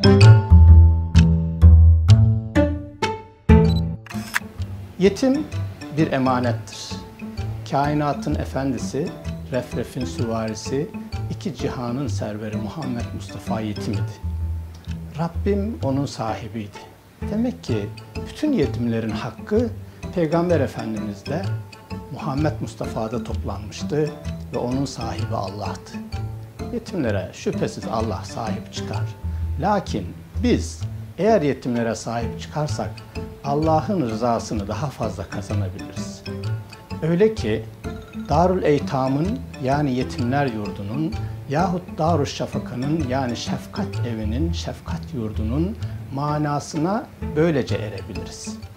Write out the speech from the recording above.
Yetim bir emanettir. Kainatın efendisi, Refref'in süvarisi, iki cihanın serveri Muhammed Mustafa yetim idi. Rabbim onun sahibiydi. Demek ki bütün yetimlerin hakkı Peygamber Efendimiz'de, Muhammed Mustafa'da toplanmıştı ve onun sahibi Allah'tı. Yetimlere şüphesiz Allah sahip çıkar. Lakin biz eğer yetimlere sahip çıkarsak Allah'ın rızasını daha fazla kazanabiliriz. Öyle ki Darül Eytam'ın yani yetimler yurdunun yahut Darüşşafaka'nın yani şefkat evinin, şefkat yurdunun manasına böylece erebiliriz.